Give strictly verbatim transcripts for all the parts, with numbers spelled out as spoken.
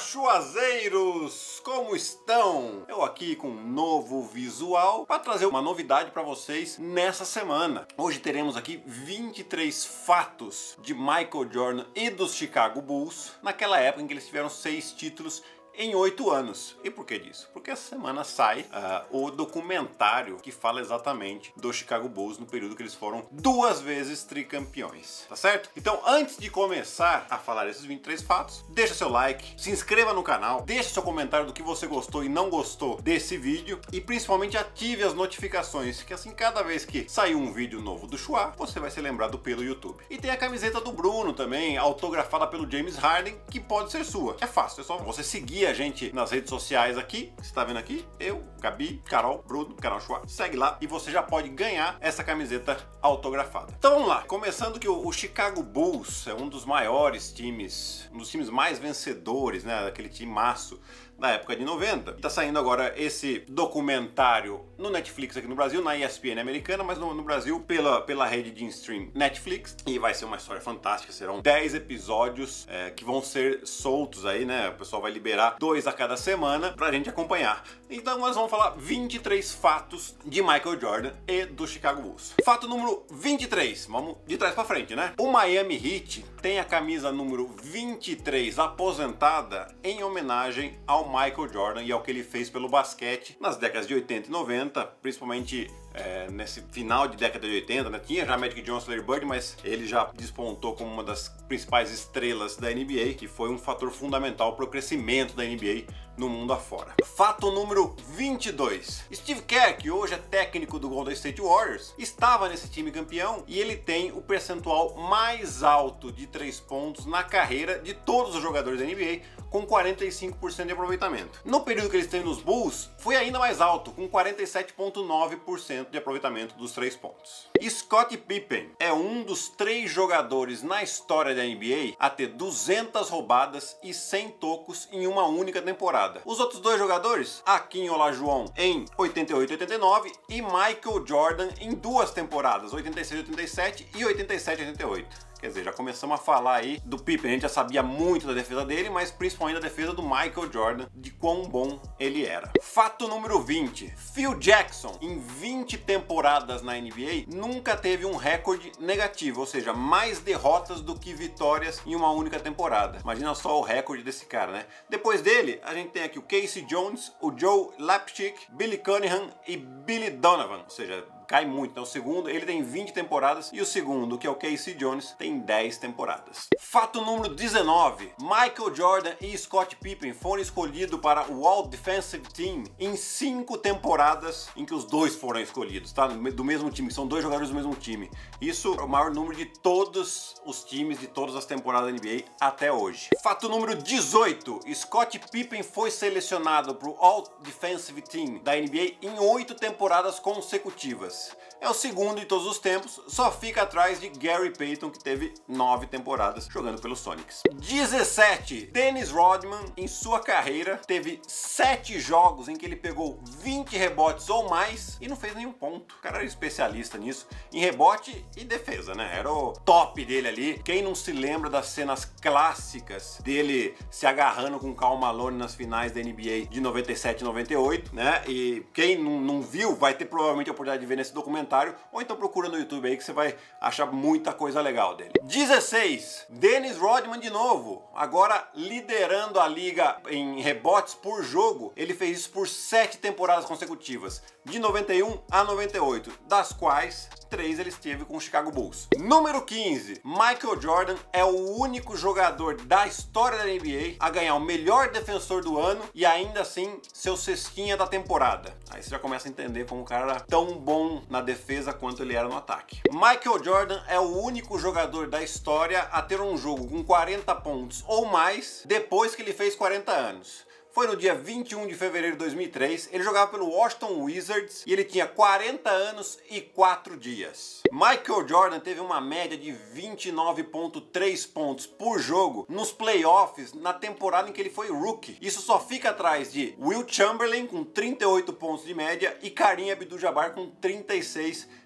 Chuazeiros, como estão? Eu aqui com um novo visual para trazer uma novidade para vocês nessa semana. Hoje teremos aqui vinte e três fatos de Michael Jordan e dos Chicago Bulls naquela época em que eles tiveram seis títulos em oito anos. E por que disso? Porque essa semana sai uh, o documentário que fala exatamente do Chicago Bulls no período que eles foram duas vezes tricampeões, tá certo? Então, antes de começar a falar esses vinte e três fatos, deixa seu like, se inscreva no canal, deixa seu comentário do que você gostou e não gostou desse vídeo e principalmente ative as notificações, que assim cada vez que sair um vídeo novo do Chua, você vai ser lembrado pelo YouTube. E tem a camiseta do Bruno também, autografada pelo James Harden, que pode ser sua. É fácil, é só você seguir a gente nas redes sociais aqui, você tá vendo aqui, eu, Gabi, Carol, Bruno, canal Chua, segue lá e você já pode ganhar essa camiseta autografada. Então vamos lá, começando que o, o Chicago Bulls é um dos maiores times, um dos times mais vencedores, né, daquele time maço na época de noventa. Tá saindo agora esse documentário no Netflix aqui no Brasil, na E S P N americana, mas no, no Brasil pela, pela rede de stream Netflix. E vai ser uma história fantástica, serão dez episódios é, que vão ser soltos aí, né? O pessoal vai liberar dois a cada semana pra gente acompanhar. Então nós vamos falar vinte e três fatos de Michael Jordan e do Chicago Bulls. Fato número vinte e três, vamos de trás pra frente, né? O Miami Heat tem a camisa número vinte e três aposentada em homenagem ao Michael Jordan e ao que ele fez pelo basquete nas décadas de oitenta e noventa, principalmente é, nesse final de década de oitenta, né? Tinha já Magic Johnson, Larry Bird, mas ele já despontou como uma das principais estrelas da N B A, que foi um fator fundamental para o crescimento da N B A no mundo afora. Fato número vinte e dois. Steve Kerr, que hoje é técnico do Golden State Warriors, estava nesse time campeão e ele tem o percentual mais alto de três pontos na carreira de todos os jogadores da N B A, com quarenta e cinco por cento de aproveitamento. No período que eles têm nos Bulls, foi ainda mais alto, com quarenta e sete vírgula nove por cento de aproveitamento dos três pontos. Scottie Pippen é um dos três jogadores na história da N B A a ter duzentas roubadas e cem tocos em uma única temporada. Os outros dois jogadores, Hakeem Olajuwon em oitenta e oito e oitenta e nove e Michael Jordan em duas temporadas, oitenta e seis e oitenta e sete e oitenta e sete e oitenta e oito. Quer dizer, já começamos a falar aí do Pippen, a gente já sabia muito da defesa dele, mas principalmente da defesa do Michael Jordan, de quão bom ele era. Fato número vinte. Phil Jackson, em vinte temporadas na N B A, nunca teve um recorde negativo, ou seja, mais derrotas do que vitórias em uma única temporada. Imagina só o recorde desse cara, né? Depois dele, a gente tem aqui o Casey Jones, o Joe Lapchick, Billy Cunningham e Billy Donovan, ou seja, cai muito. Então o segundo, ele tem vinte temporadas e o segundo, que é o Casey Jones, tem dez temporadas. Fato número dezenove. Michael Jordan e Scottie Pippen foram escolhidos para o All Defensive Team em cinco temporadas em que os dois foram escolhidos, tá? Do mesmo time, são dois jogadores do mesmo time. Isso é o maior número de todos os times de todas as temporadas da N B A até hoje. Fato número dezoito. Scottie Pippen foi selecionado para o All Defensive Team da N B A em oito temporadas consecutivas. É o segundo de todos os tempos, só fica atrás de Gary Payton, que teve nove temporadas jogando pelos Sonics. dezessete. Dennis Rodman, em sua carreira, teve sete jogos em que ele pegou vinte rebotes ou mais e não fez nenhum ponto. O cara era especialista nisso, em rebote e defesa, né? Era o top dele ali. Quem não se lembra das cenas clássicas dele se agarrando com Karl Malone nas finais da N B A de noventa e sete e noventa e oito, né? E quem não, não viu vai ter provavelmente a oportunidade de ver nesse documentário, ou então procura no YouTube aí que você vai achar muita coisa legal dele. dezesseis. Dennis Rodman de novo, agora liderando a liga em rebotes por jogo. Ele fez isso por sete temporadas consecutivas, de noventa e um a noventa e oito, das quais três ele esteve com o Chicago Bulls. Número quinze. Michael Jordan é o único jogador da história da N B A a ganhar o melhor defensor do ano e ainda assim seu cestinha da temporada. Aí você já começa a entender como o cara era tão bom na defesa quanto ele era no ataque. Michael Jordan é o único jogador da história a ter um jogo com quarenta pontos ou mais depois que ele fez quarenta anos. Foi no dia vinte e um de fevereiro de dois mil e três, ele jogava pelo Washington Wizards e ele tinha quarenta anos e quatro dias. Michael Jordan teve uma média de vinte e nove vírgula três pontos por jogo nos playoffs na temporada em que ele foi rookie. Isso só fica atrás de Will Chamberlain com trinta e oito pontos de média e Kareem Abdul-Jabbar com trinta e seis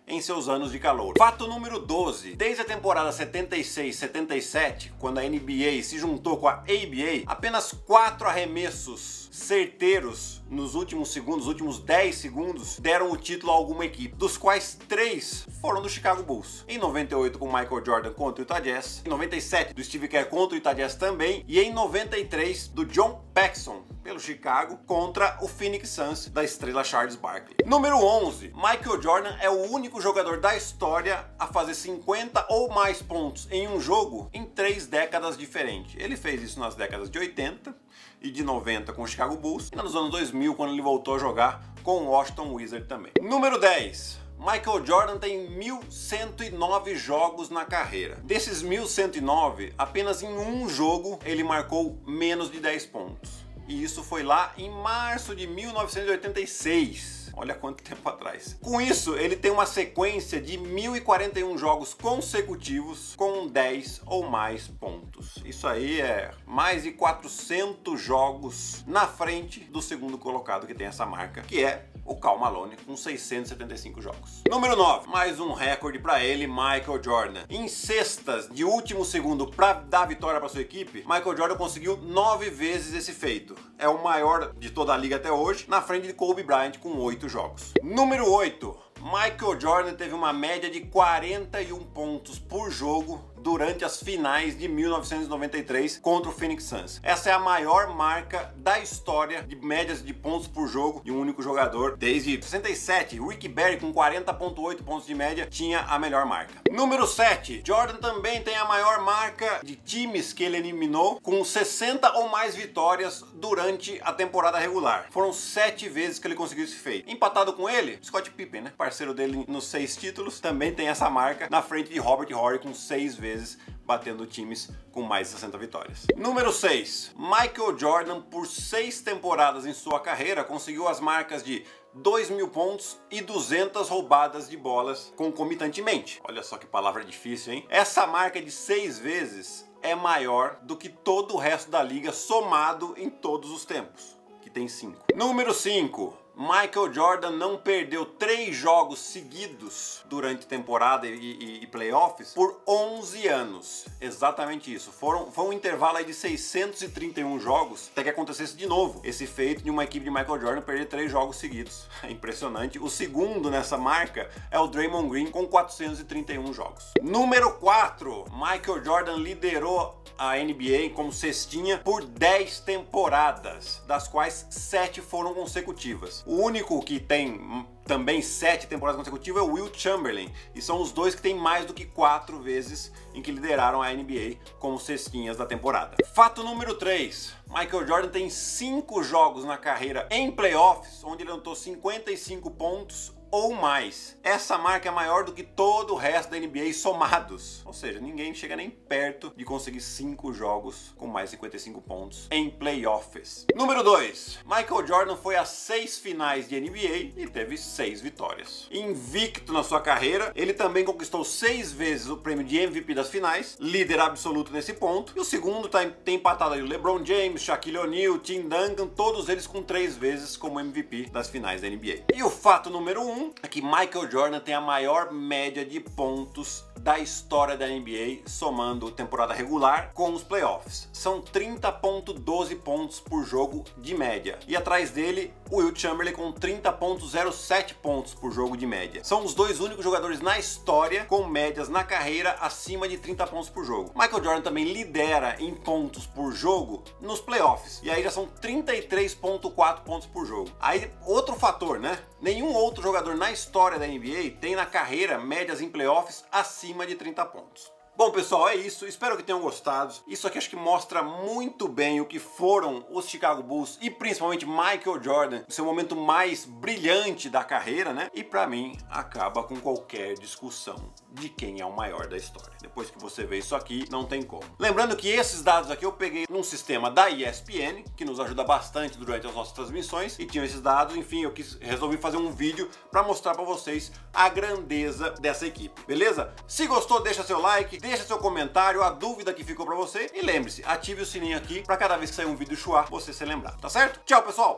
em seus anos de calor. Fato número doze. Desde a temporada setenta e seis setenta e sete, quando a N B A se juntou com a A B A, apenas quatro arremessos certeiros nos últimos segundos, últimos dez segundos, deram o título a alguma equipe, dos quais três foram do Chicago Bulls. Em noventa e oito com Michael Jordan contra o Utah Jazz, em noventa e sete do Steve Kerr contra o Utah Jazz também, e em noventa e três do John Paxson pelo Chicago contra o Phoenix Suns da estrela Charles Barkley. Número onze. Michael Jordan é o único jogador da história a fazer cinquenta ou mais pontos em um jogo em três décadas diferentes. Ele fez isso nas décadas de oitenta e de noventa com o Chicago Bulls e nos anos dois mil quando ele voltou a jogar com o Washington Wizards também. Número dez. Michael Jordan tem mil cento e nove jogos na carreira. Desses mil cento e nove, apenas em um jogo ele marcou menos de dez pontos. E isso foi lá em março de mil novecentos e oitenta e seis. Olha quanto tempo atrás. Com isso, ele tem uma sequência de mil e quarenta e um jogos consecutivos com dez ou mais pontos. Isso aí é mais de quatrocentos jogos na frente do segundo colocado que tem essa marca, que é o Karl Malone, com seiscentos e setenta e cinco jogos. Número nove. Mais um recorde para ele, Michael Jordan. Em cestas de último segundo para dar vitória para sua equipe, Michael Jordan conseguiu nove vezes esse feito. É o maior de toda a liga até hoje, na frente de Kobe Bryant com oito jogos. Número oito. Michael Jordan teve uma média de quarenta e um pontos por jogo durante as finais de mil novecentos e noventa e três contra o Phoenix Suns. Essa é a maior marca da história de médias de pontos por jogo de um único jogador. Desde sessenta e sete, Ricky Barry com quarenta vírgula oito pontos de média tinha a melhor marca. Número sete. Jordan também tem a maior marca de times que ele eliminou com sessenta ou mais vitórias durante a temporada regular. Foram sete vezes que ele conseguiu esse feito. Empatado com ele, Scottie Pippen, né? Parceiro dele nos seis títulos, também tem essa marca na frente de Robert Horry com seis vezes batendo times com mais de sessenta vitórias. Número seis. Michael Jordan, por seis temporadas em sua carreira, conseguiu as marcas de dois mil pontos e duzentas roubadas de bolas concomitantemente. Olha só que palavra difícil, hein? Essa marca de seis vezes é maior do que todo o resto da liga somado em todos os tempos, que tem cinco. Número cinco. Michael Jordan não perdeu três jogos seguidos durante temporada e, e, e playoffs por onze anos. Exatamente isso. Foram, foi um intervalo aí de seiscentos e trinta e um jogos até que acontecesse de novo esse feito de uma equipe de Michael Jordan perder três jogos seguidos. É impressionante. O segundo nessa marca é o Draymond Green com quatrocentos e trinta e um jogos. Número quatro. Michael Jordan liderou a N B A como cestinha por dez temporadas, das quais sete foram consecutivas. O único que tem também sete temporadas consecutivas é o Wilt Chamberlain, e são os dois que têm mais do que quatro vezes em que lideraram a N B A como cestinhas da temporada. Fato número três. Michael Jordan tem cinco jogos na carreira em playoffs onde ele anotou cinquenta e cinco pontos ou mais. Essa marca é maior do que todo o resto da N B A somados. Ou seja, ninguém chega nem perto de conseguir cinco jogos com mais de cinquenta e cinco pontos em playoffs. Número dois. Michael Jordan foi a seis finais de N B A e teve seis vitórias. Invicto na sua carreira, ele também conquistou seis vezes o prêmio de M V P das finais, líder absoluto nesse ponto. E o segundo tá, tem empatado aí o LeBron James, Shaquille O'Neal, Tim Duncan, todos eles com três vezes como M V P das finais da N B A. E o fato número um é que Michael Jordan tem a maior média de pontos da história da N B A, somando temporada regular com os playoffs. São trinta vírgula doze pontos por jogo de média. E atrás dele, o Wilt Chamberlain com trinta vírgula zero sete pontos por jogo de média. São os dois únicos jogadores na história com médias na carreira acima de trinta pontos por jogo. Michael Jordan também lidera em pontos por jogo nos playoffs. E aí já são trinta e três vírgula quatro pontos por jogo. Aí, outro fator, né? Nenhum outro jogador na história da N B A tem na carreira médias em playoffs acima de trinta pontos. Bom, pessoal, é isso. Espero que tenham gostado. Isso aqui acho que mostra muito bem o que foram os Chicago Bulls e principalmente Michael Jordan, o seu momento mais brilhante da carreira, né? E pra mim, acaba com qualquer discussão de quem é o maior da história. Depois que você vê isso aqui, não tem como. Lembrando que esses dados aqui eu peguei num sistema da E S P N, que nos ajuda bastante durante as nossas transmissões, e tinham esses dados. Enfim, eu quis, resolvi fazer um vídeo pra mostrar pra vocês a grandeza dessa equipe, beleza? Se gostou, deixa seu like, deixa seu comentário, a dúvida que ficou pra você, e lembre-se, ative o sininho aqui pra cada vez que sair um vídeo Chuá, você ser lembrado, tá certo? Tchau, pessoal!